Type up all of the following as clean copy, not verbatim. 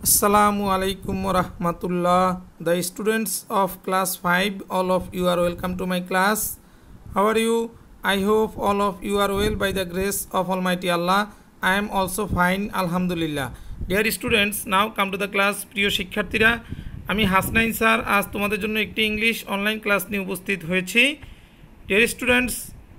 Assalamu alaikum wa rahmatullah. The students of class 5, all of you are welcome to my class. How are you? I hope all of you are well by the grace of Almighty Allah. I am also fine, Alhamdulillah. Dear students, now come to the class. প্রিয় শিক্ষার্থীরা, আমি Hasnain sir আজ তোমাদের জন্য একটি English online class নিয়ে উপস্থিত হয়েছি। Dear students,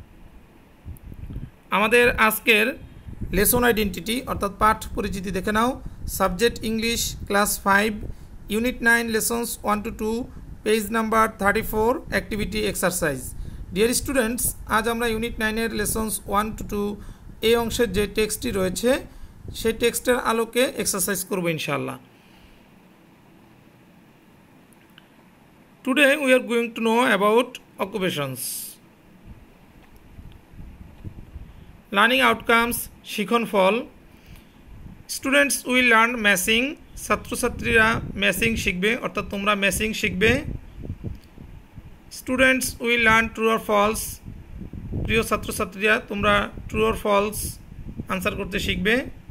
আমাদের আজকের লেসন আইডেন্টিটি অর্থাৎ পাঠ পরিচিতি দেখে নাও। Subject English class 5 unit 9 lessons 1 to 2 page number 34 activity exercise. Dear students, আজ আমরা ইউনিট 9 লেসন্স 1 to 2 এই অংশের যে টেক্সটটি রয়েছে সেই টেক্সটের আলোকে এক্সারসাইজ করব ইনশাআল্লাহ। Today we are going to know about occupations. Learning outcomes, শিখন ফল। স্টুডেন্টস উইল লার্ন ম্যাচিং, ছাত্রছাত্রীরা ম্যাচিং শিখবে অর্থাৎ তোমরা ম্যাচিং শিখবে। Students will learn true or false, প্রিয় ছাত্রছাত্রীরা তোমরা ট্রু অর ফলস আনসার করতে শিখবে।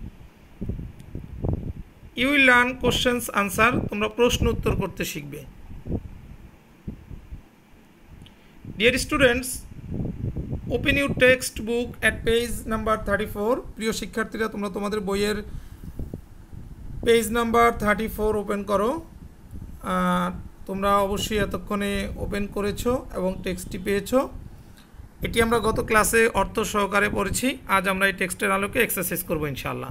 You will learn questions answer, তোমরা প্রশ্ন উত্তর করতে শিখবে। Dear students, open your text book at page number 34। প্রিয় শিক্ষার্থীরা তোমরা তোমাদের বইয়ের পেজ নাম্বার 34 ওপেন করো। তোমরা অবশ্যই এতক্ষণে ওপেন করেছো এবং টেক্সটটি পেয়েছো। এটি আমরা গত ক্লাসে অর্থ সহকারে পড়েছি। আজ আমরা এই টেক্সটের আলোকে এক্সারসাইজ করব ইনশাআল্লাহ।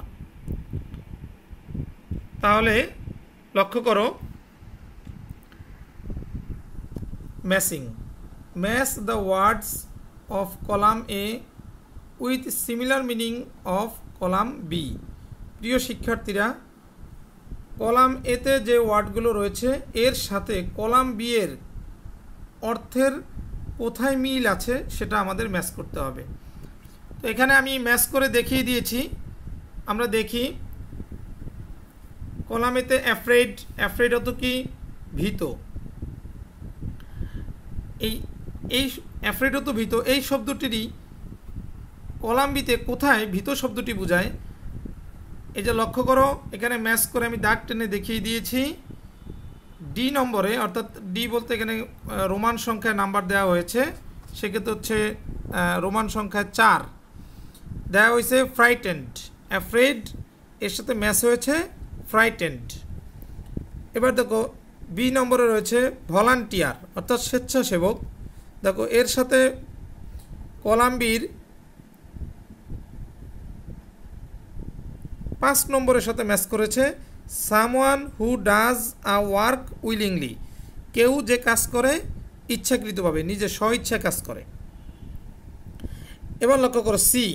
তাহলে লক্ষ্য করো, matching, match the words of column A with similar meaning of column B। প্রিয় শিক্ষার্থীরা, কলাম এতে যে ওয়ার্ডগুলো রয়েছে এর সাথে কলাম বি এর অর্থের কোথায় মিল আছে সেটা আমাদের ম্যাচ করতে হবে। তো এখানে আমি ম্যাচ করে দেখিয়ে দিয়েছি। আমরা দেখি কলাম এতে অ্যাফ্রেড, অ্যাফ্রেড অত কি ভীত, এই অ্যাফ্রেড তো ভীত, এই শব্দটিরই কলাম বিতে কোথায় ভীত শব্দটি বোঝায় এই যে লক্ষ্য করো। এখানে ম্যাচ করে আমি দাগ টেনে দেখিয়ে দিয়েছি। ডি নম্বরে, অর্থাৎ ডি বলতে এখানে রোমান সংখ্যায় নাম্বার দেওয়া হয়েছে, সেক্ষেত্রে হচ্ছে রোমান সংখ্যায় 4 দেওয়া হয়েছে। ফ্রাইটেন্ড, অ্যাফ্রেড এর সাথে ম্যাচ হয়েছে ফ্রাইটেন্ড। এবার দেখো বি নম্বরে রয়েছে ভলান্টিয়ার অর্থাৎ স্বেচ্ছাসেবক। দেখো এর সাথে কলাম বির 5 নম্বরের সাথে ম্যাচ করেছে someone who does a work willingly, কেউ যে কাজ করে ইচ্ছাকৃতভাবে, নিজে স্বইচ্ছা কাজ করে। এবার লক্ষ্য করো সি,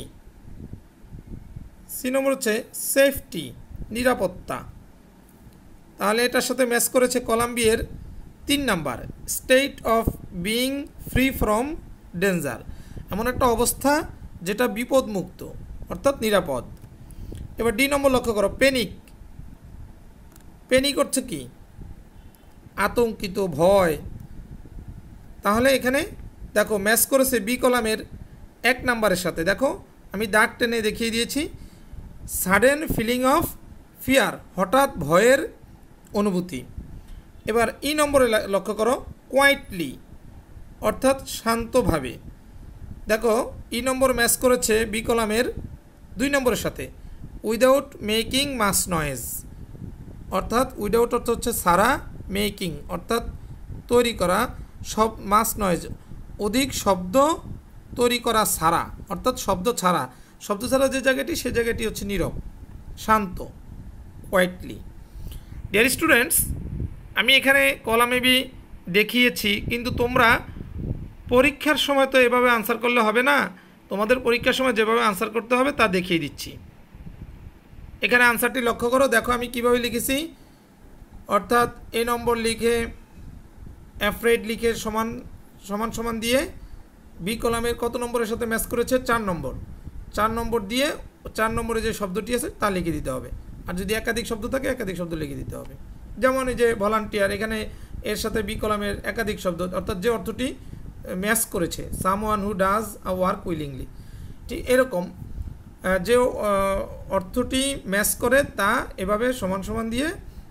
সি নম্বর হচ্ছে সেফটি, নিরাপত্তা। তাহলে এটার সাথে ম্যাচ করেছে কলাম বি এর 3 number state of being free from danger, এমন একটা অবস্থা যেটা বিপদমুক্ত অর্থাৎ নিরাপদ। এবার ডি নম্বর লক্ষ্য করো প্যানিক, প্যানিক হচ্ছে কি আতঙ্কিত, ভয়। তাহলে এখানে দেখো ম্যাচ করেছে বি কলামের 1 নাম্বারের সাথে। দেখো আমি দাগ টেনে দেখিয়ে দিয়েছি সাডেন ফিলিং অফ ফিয়ার, হঠাৎ ভয়ের অনুভূতি। এবার ই নম্বরে লক্ষ্য করো কোয়াইটলি অর্থাৎ শান্তভাবে। দেখো ই নম্বর ম্যাচ করেছে বি কলামের 2 নম্বরের সাথে উইদাউট মেকিং মাস নয়েজ, অর্থাৎ উইদাউট অর্থ হচ্ছে ছাড়া, মেকিং অর্থাৎ তৈরি করা, সব মাস নয়েজ অধিক শব্দ তৈরি করা ছাড়া, অর্থাৎ শব্দ ছাড়া, শব্দ ছাড়া যে জায়গাটি সে জায়গাটি হচ্ছে নীরব, শান্ত, কোয়াইটলি। ডিয়ার স্টুডেন্টস, আমি এখানে কলামে বি দেখিয়েছি, কিন্তু তোমরা পরীক্ষার সময় তো এভাবে আনসার করলে হবে না। তোমাদের পরীক্ষার সময় যেভাবে আনসার করতে হবে তা দেখিয়ে দিচ্ছি। এখানে আনসারটি লক্ষ্য করো। দেখো আমি কিভাবে লিখেছি, অর্থাৎ এ নম্বর লিখে অ্যাফ্রেড লিখে সমান সমান সমান দিয়ে বি কলামের কত নম্বরের সাথে ম্যাচ করেছে 4 নম্বর, 4 নম্বর দিয়ে 4 নম্বরে যে শব্দটি আছে তা লিখে দিতে হবে। আর যদি একাধিক শব্দ থাকে একাধিক শব্দ লিখে দিতে হবে। যেমন এই যে ভলান্টিয়ার, এখানে এর সাথে বি কলামের একাধিক শব্দ অর্থাৎ যে অর্থটি ম্যাচ করেছে someone who does a work willingly, ঠিক এরকম যে অর্থটি ম্যাচ করে তা এভাবে সমান সমান দিয়ে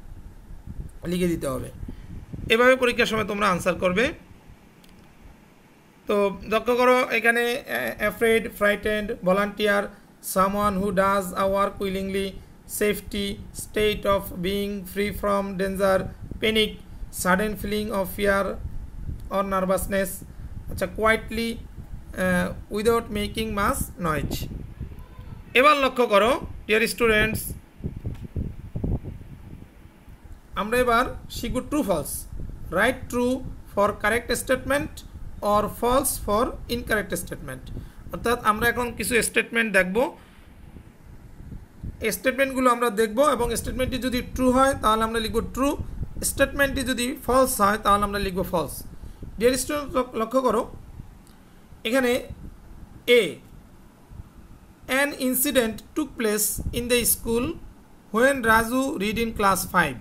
লিখে দিতে হবে। এভাবে পরীক্ষার সময় তোমরা আনসার করবে। তো লক্ষ্য করো এখানে afraid, frightened, volunteer, someone who does a work willingly, safety, state of being free from danger, panic, sudden feeling of fear or nervousness, আচ্ছা quietly without making much noise. এবার লক্ষ্য করো ডিয়ার স্টুডেন্টস, আমরা এবার শিখব true false. Right true for correct statement or false for incorrect statement. অর্থাৎ আমরা এখন কিছু স্টেটমেন্ট দেখব, স্টেটমেন্টগুলো আমরা দেখব এবং স্টেটমেন্টটি যদি ট্রু হয় তাহলে আমরা লিখব ট্রু, স্টেটমেন্টটি যদি ফলস হয় তাহলে আমরা লিখব ফলস। ডিয়ার স্টুডেন্ট লক্ষ্য করো এখানে এ, an incident took place in the school when Raju read in class 5.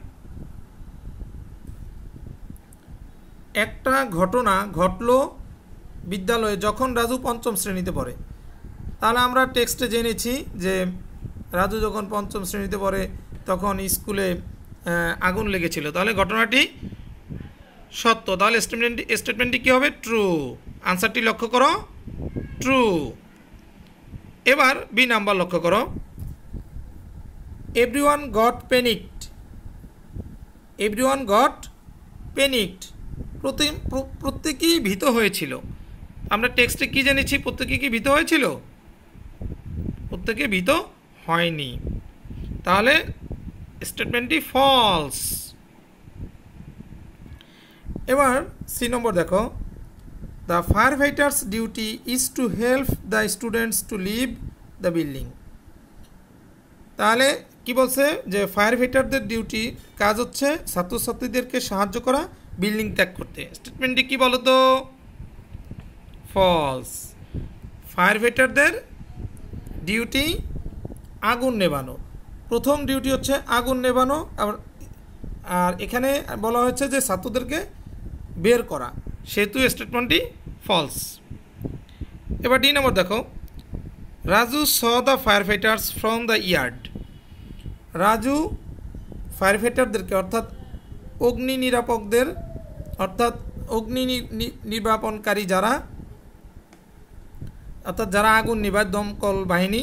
একটা ঘটনা ঘটলো বিদ্যালয়ে যখন রাজু পঞ্চম শ্রেণীতে পড়ে। তাহলে আমরা টেক্সটে জেনেছি যে রাজু যখন পঞ্চম শ্রেণীতে পড়ে তখন স্কুলে আগুন লেগেছিল, তাহলে ঘটনাটি সত্য, তাহলে স্টেটমেন্টটি কী হবে? ট্রু। আনসারটি লক্ষ্য করো ট্রু। এবার বি নাম্বার লক্ষ্য করো, everyone got panicked, everyone got panicked, প্রত্যেকেই ভীত হয়েছিল। আমরা টেক্সটে কি জেনেছি? প্রত্যেকে কি ভীত হয়েছিল? প্রত্যেকে ভীত হয়নি, তাহলে স্টেটমেন্টটি ফলস। এবার সি নম্বর দেখো, the fire fighters duty is to help the students to leave the building. তাহলে কি বলছে যে ফায়ার ফাইটারদের ডিউটি কাজ হচ্ছে ছাত্রছাত্রীদেরকে সাহায্য করা বিল্ডিং ত্যাগ করতে। স্টেটমেন্টটি কি বলো তো? ফলস। ফায়ার ফাইটারদের ডিউটি আগুন নেভানো, প্রথম ডিউটি হচ্ছে আগুন নেভানো, আর এখানে বলা হয়েছে যে ছাত্রদেরকে বের করা, সেহেতু স্টেটমেন্টটি ফলস। এবার ডি নম্বর দেখো, Raju saw the fire fighters from the yard. Raju fire ফাইটারদেরকে অর্থাৎ অগ্নি নিরাপকদের, অর্থাৎ অগ্নি নির্বাপনকারী যারা, অর্থাৎ যারা আগুন নিভায়, দমকল বাহিনী,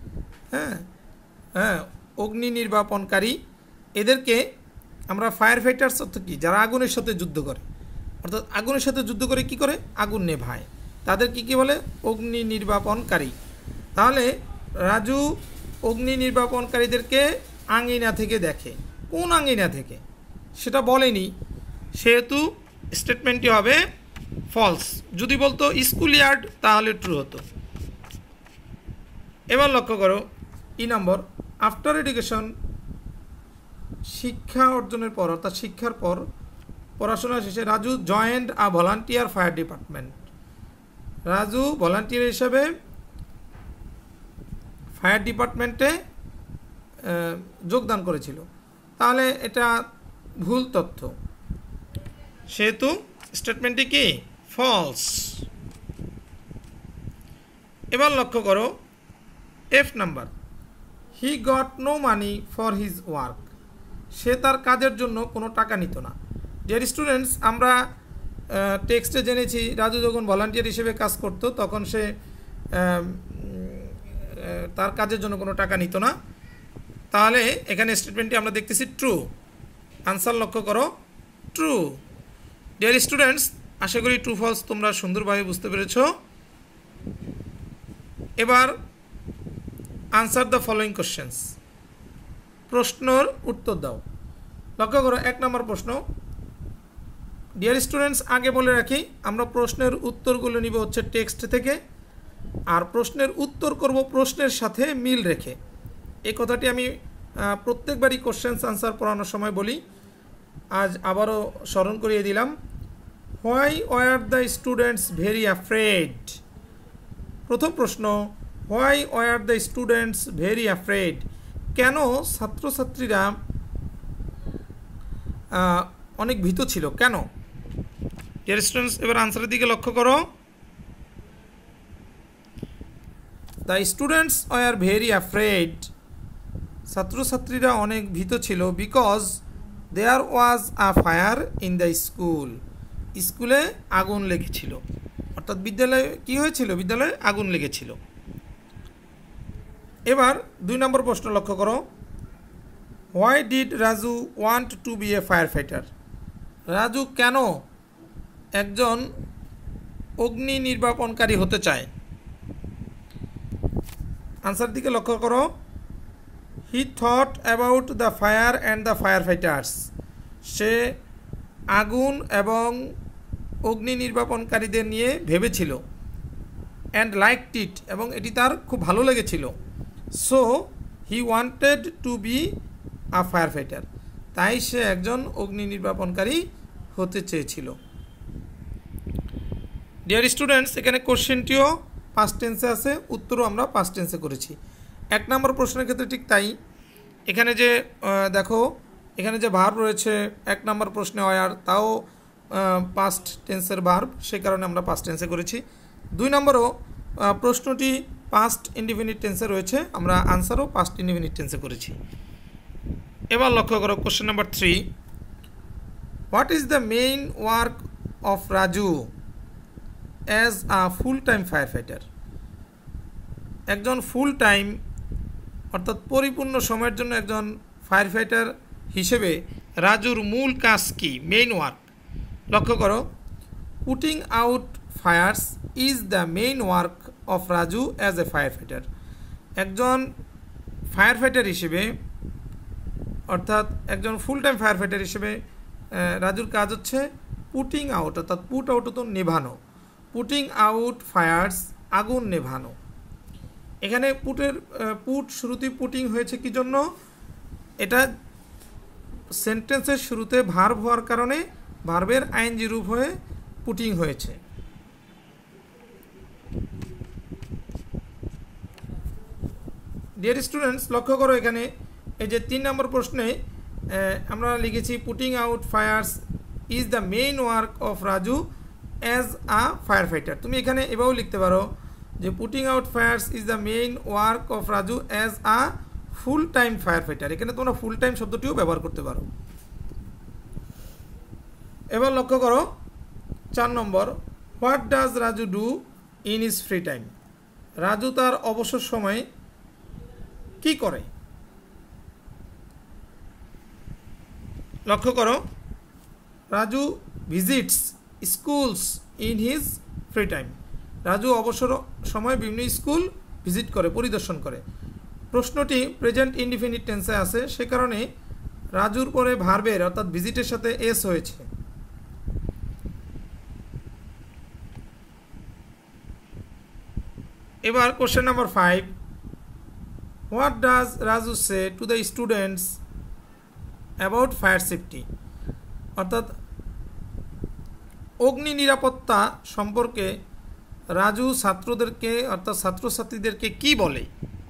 অগ্নি নির্বাপনকারী, এদেরকে আমরা ফায়ার ফাইটার্স অর্থাৎ কি? যারা আগুনের সাথে যুদ্ধ করে, অর্থাৎ আগুনের সাথে যুদ্ধ করে কি করে? আগুন নেভায়, তাদের কি বলে? অগ্নি নির্বাপনকারী। তাহলে রাজু অগ্নি নির্বাপনকারীদেরকে আঙিনা থেকে দেখে। কোন আঙিনা থেকে সেটা বলেনি, সেহেতু স্টেটমেন্টটি হবে ফলস। যদি বলতো স্কুল ইয়ার্ড তাহলে ট্রু হতো। এবার লক্ষ্য করো ই নম্বর, আফটার এডুকেশন, শিক্ষা অর্জনের পর অর্থাৎ শিক্ষার পর, পড়াশোনা শেষে Raju joined a volunteer fire department. Raju volunteer হিসেবে ফায়ার ডিপার্টমেন্টে যোগদান করেছিল, তাহলে এটা ভুল তথ্য, সেহেতু স্টেটমেন্টটি কি? ফলস। এবার লক্ষ্য করো F number, he got no money for his work. সে তার কাজের জন্য কোনো টাকা নিত না। ডিয়ার স্টুডেন্টস, আমরা টেক্সটে জেনেছি রাজু যখন ভলান্টিয়ার হিসেবে কাজ করত তখন সে তার কাজের জন্য কোনো টাকা নিত না, তাহলে এখানে স্টেটমেন্টটি আমরা দেখতেছি ট্রু। আনসার লক্ষ্য করো ট্রু। ডিয়ার স্টুডেন্টস, আশা করি ট্রু ফলস তোমরা সুন্দরভাবে বুঝতে পেরেছ। এবার আনসার দ্য ফলোয়িং কোশ্চেন্স, প্রশ্নের উত্তর দাও। লক্ষ্য করো 1 নম্বর প্রশ্ন। ডিয়ার স্টুডেন্টস, আগে বলে রাখি আমরা প্রশ্নের উত্তরগুলো নিব হচ্ছে টেক্সট থেকে, আর প্রশ্নের উত্তর করব প্রশ্নের সাথে মিল রেখে। এই কথাটি আমি প্রত্যেকবারই কোশ্চেন্স আনসার পড়ানোর সময় বলি, আজ আবারও স্মরণ করিয়ে দিলাম। Why were the students very afraid. প্রথম প্রশ্ন, why were the students very afraid. কেন ছাত্রছাত্রীরা অনেক ভীত ছিল, কেন? ডিয়ার স্টুডেন্টস, এবার আনসারের দিকে লক্ষ্য করো। The students were very afraid, ছাত্রছাত্রীরা অনেক ভীত ছিল, because there was a fire in the school, স্কুলে আগুন লেগেছিল, অর্থাৎ বিদ্যালয়ে কী হয়েছিল, বিদ্যালয়ে আগুন লেগেছিল। এবার 2 নম্বর প্রশ্ন লক্ষ্য করো, why did Raju want to be a fire fighter? Raju কেন একজন অগ্নি নির্বাপনকারী হতে চায়? আনসার দিকে লক্ষ্য করো, he thought about the fire and the fire fighters, সে আগুন এবং অগ্নি নির্বাপনকারীদের নিয়ে ভেবেছিল। অ্যান্ড লাইকড ইট, এবং এটি তার খুব ভালো লেগেছিল। So he wanted to be a fire fighter, তাই সে একজন অগ্নি নির্বাপনকারী হতে চেয়েছিল। ডিয়ার স্টুডেন্টস, এখানে কোশ্চেনটিও পাস্ট টেন্সে আছে, উত্তরও আমরা পাস্ট টেন্সে করেছি। 1 নম্বর প্রশ্নের ক্ষেত্রে ঠিক তাই। এখানে যে দেখো, এখানে যে ভার্ব রয়েছে 1 নম্বর প্রশ্নে ওয়ার, তাও পাস্ট টেন্সের ভার্ব, সেই কারণে আমরা পাস্ট টেন্সে করেছি। 2 নম্বরও প্রশ্নটি পাস্ট ইনডিফিনিট টেন্সে রয়েছে, আমরা আনসারও পাস্ট ইনডিফিনিট টেন্সে করেছি। এবার লক্ষ্য করো question number 3, what is the main work of Raju as a full time fire fighter? একজন ফুল টাইম অর্থাৎ পরিপূর্ণ সময়ের জন্য একজন ফায়ার ফাইটার হিসেবে রাজুর মূল কাজ কি, মেইন ওয়ার্ক? লক্ষ্য করো, putting out fires is the main work of Raju as a fire fighter. একজন ফায়ার ফাইটার হিসেবে, অর্থাৎ একজন ফুল টাইম ফায়ার ফাইটার হিসেবে রাজুর কাজ হচ্ছে পুটিং আউট, অর্থাৎ পুট আউট তো নেভানো, পুটিং আউট ফায়ার্স আগুন নেভানো। এখানে পুট শুরুতেই পুটিং হয়েছে কি জন্য? এটা সেন্টেন্সের শুরুতে ভার্ব হওয়ার কারণে ভার্বের আইএনজি রূপ হয়ে পুটিং হয়েছে। ডিয়ার স্টুডেন্টস, লক্ষ্য করো, এখানে এই যে 3 নম্বর প্রশ্নে আমরা লিখেছি putting out fires is the main work of Raju as a fire fighter. তুমি এখানে এভাবেও লিখতে পারো যে putting out fires is the main work of Raju as a full time fire fighter. এখানে তোমরা ফুল টাইম শব্দটিও ব্যবহার করতে পারো। এবার লক্ষ্য করো 4 নম্বর, what does Raju do in his free time? Raju তার অবসর সময়ে কি করে? লক্ষ্য করো, Raju visits schools in his free time. Raju অবসর সময়ে বিভিন্ন স্কুল ভিজিট করে, পরিদর্শন করে। প্রশ্নটি প্রেজেন্ট ইনডিফিনিট টেন্সে আছে, সে কারণে রাজুর পরে ভার্বের অর্থাৎ ভিজিটের সাথে এস হয়েছে। এবার question number 5, what does Raju say to the students about fire safety? অর্থাৎ অগ্নি নিরাপত্তা সম্পর্কে রাজু ছাত্রদেরকে অর্থাৎ ছাত্রছাত্রীদেরকে কি বলে?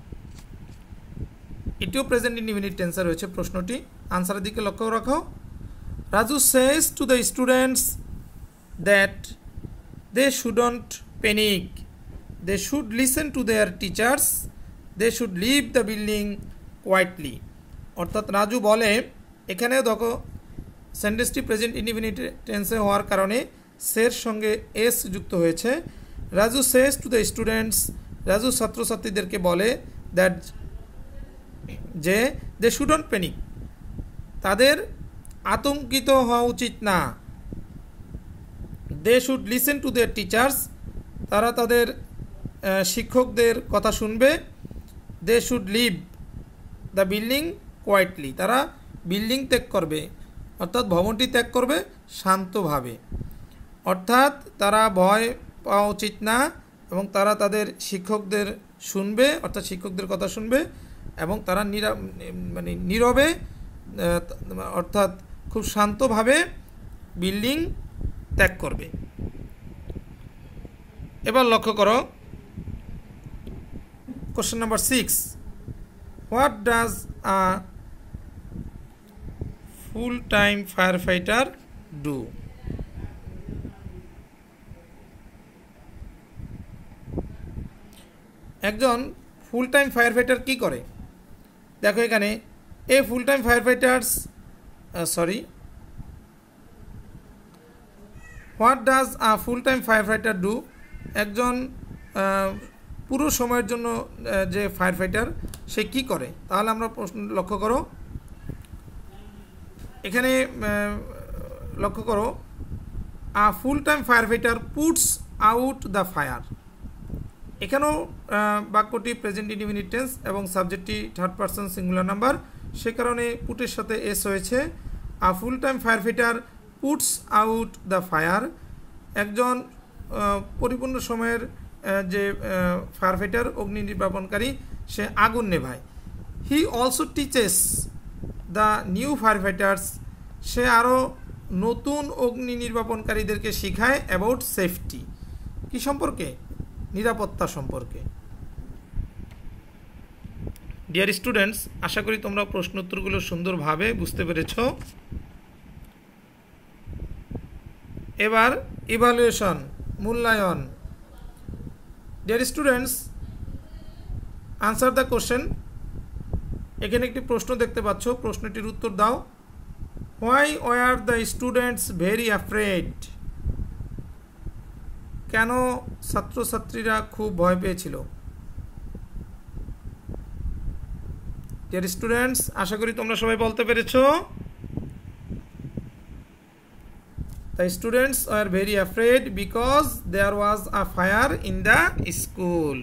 এটিও প্রেজেন্ট ইনডিফিনিট টেন্সে রয়েছে প্রশ্নটি। আনসারের দিকে লক্ষ্য রাখো, Raju says to the students that they shouldn't panic, they should listen to their teachers, they should leave the building quietly. অর্থাৎ রাজু বলে, এখানেও দেখো সেন্টেন্সটি প্রেজেন্ট ইনডিফিনিট টেন্সে হওয়ার কারণে সের সঙ্গে এস যুক্ত হয়েছে। Raju says to the students, Raju ছাত্রছাত্রীদেরকে বলে দ্যাট যে দে শুডন্ট প্যানিক, তাদের আতঙ্কিত হওয়া উচিত না। They should listen to their teachers, তারা তাদের শিক্ষকদের কথা শুনবে। They should leave the building quietly, তারা বিল্ডিং ত্যাগ করবে অর্থাৎ ভবনটি ত্যাগ করবে শান্তভাবে। অর্থাৎ তারা ভয় পাওয়া উচিত না এবং তারা তাদের শিক্ষকদের শুনবে অর্থাৎ শিক্ষকদের কথা শুনবে এবং তারা নীরবে অর্থাৎ খুব শান্তভাবে বিল্ডিং ত্যাগ করবে। এবার লক্ষ্য করো question number 6, what does a full time fire fighter do? একজন ফুল টাইম ফায়ার ফাইটার কী করে? দেখো এখানে a full time fire fighters sorry, what does a full time fire fighter do? একজন পুরো সময়ের জন্য যে ফায়ার ফাইটার সে কী করে? তাহলে আমরা প্রশ্ন লক্ষ্য করো, এখানে লক্ষ্য করো, a full time fire fighter puts out the fire. এখানেও বাক্যটি প্রেজেন্ট ইনডিফিনিট টেন্স এবং সাবজেক্টটি থার্ড পারসন সিঙ্গুলার নাম্বার, সে কারণে পুটের সাথে এস হয়েছে। A full time fire fighter puts out the fire, একজন পরিপূর্ণ সময়ের যে ফায়ার ফাইটার অগ্নি নির্বাপনকারী সে আগুন নেভায়। He also teaches the new fire fighters, সে আরও নতুন অগ্নি নির্বাপনকারীদেরকে শেখায় অ্যাবাউট সেফটি, কি সম্পর্কে? নিরাপত্তা সম্পর্কে। ডিয়ার স্টুডেন্টস, আশা করি তোমরা প্রশ্ন উত্তরগুলো সুন্দরভাবে বুঝতে পেরেছ। এবার ইভালুয়েশন, মূল্যায়ন। Dear students, answer the question. এখানে একটি প্রশ্ন দেখতে পাচ্ছ, প্রশ্নটির উত্তর দাও। Why were the students very afraid? কেন ছাত্রছাত্রীরা খুব ভয় পেয়েছিল? ডিয়ার স্টুডেন্টস, আশা করি তোমরা সবাই বলতে পেরেছ। The students were very afraid because there was a fire in the school.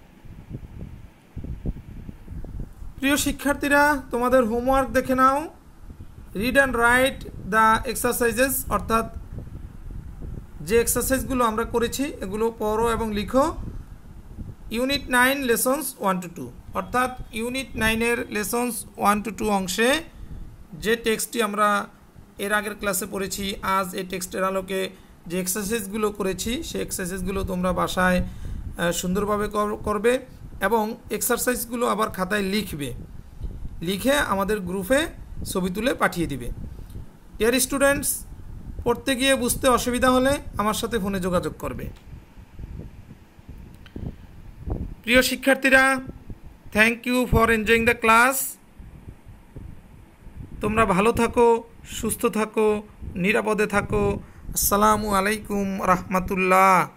প্রিয় শিক্ষার্থীরা, তোমাদের হোমওয়ার্ক দেখে নাও। Read and write the exercises, অর্থাৎ যে এক্সারসাইজগুলো আমরা করেছি এগুলো পড়ো এবং লিখো। ইউনিট 9 লেসন্স 1 to 2, অর্থাৎ ইউনিট 9-এর লেসন্স 1 to 2 অংশে যে টেক্সটটি আমরা এর আগের ক্লাসে পড়েছি, আজ এই টেক্সটের আলোকে যে এক্সারসাইজগুলো করেছি সেই এক্সারসাইজগুলো তোমরা বাসায় সুন্দরভাবে করবে এবং এক্সারসাইজগুলো আবার খাতায় লিখবে, লিখে আমাদের গ্রুপে ছবি তুলে পাঠিয়ে দিবে। ডিয়ার স্টুডেন্টস, পড়তে গিয়ে বুঝতে অসুবিধা হলে আমার সাথে ফোনে যোগাযোগ করবে। প্রিয় শিক্ষার্থীরা, thank you for enjoying the class. তোমরা ভালো থাকো, সুস্থ থাকো, নিরাপদে থাকো। আসসালামু আলাইকুম রহমতুল্লাহ।